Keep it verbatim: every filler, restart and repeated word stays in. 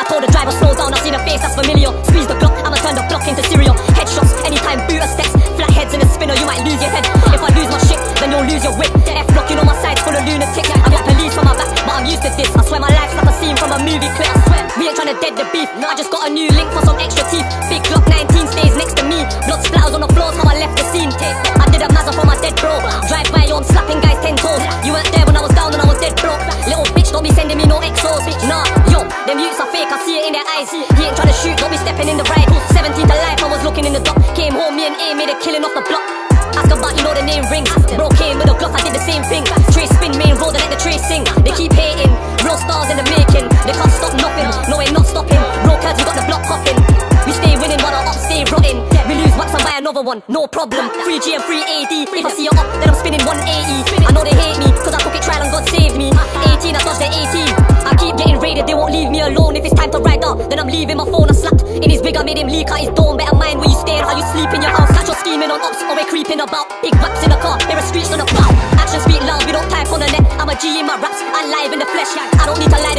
told the driver slow down, I seen a face that's familiar. Squeeze the Glock, I'ma turn the block into cereal. Headshots, anytime booter steps. Flat heads in a spinner, you might lose your head. If I lose my shit, then you'll lose your whip. F-block, you know my side's full of lunatics. I got police from my back, but I'm used to this. I swear my life's like a scene from a movie clip. I swear, we ain't tryna dead the beef. I just got a new link for some extra teeth. Big Glock nineteen stays next to me. Blood splatters on the floors, how I left the scene. I did a mazza for my dead bro. Drive by you, I'm slapping guys ten toes. You weren't there when I was down and I was dead broke. Little bitch, don't be sending me no X Os. Nah, yo, them youths are fake, I see it in their eyes. He ain't tryna shoot, don't be stepping in the ride. seventeen to life, I was looking in the dock. Came home, me and A made a killing off the block. Ask about, you know the name rings. Bro came with a Glock, I did the same thing. Trace spin, main road, and let the trace sing. They keep hating, real stars in the making. They can't stop nothing, no we're not stopping. Bro, cause we got the block popping. We stay winning while our ops stay rotting. We lose wax and buy another one, no problem. Free G and free A D. If I see a up, then I'm spinning one eighty. I know they hate me, cause I took it trial and God saved me. eighteen, I dodged the eighteen. I keep getting raided, they won't leave me alone. If it's time to ride up, then I'm leaving my phone. I slapped in his wig, I made him leak out his dome. Better mind where you stay and how you sleep in your house. Catch your scheming on ops, or we're creeping about. Big raps in the car, hear a screech on the plow. Actions speak loud, we don't type on the net. I'm a G in my raps, I'm live in the flesh. I don't need to lie,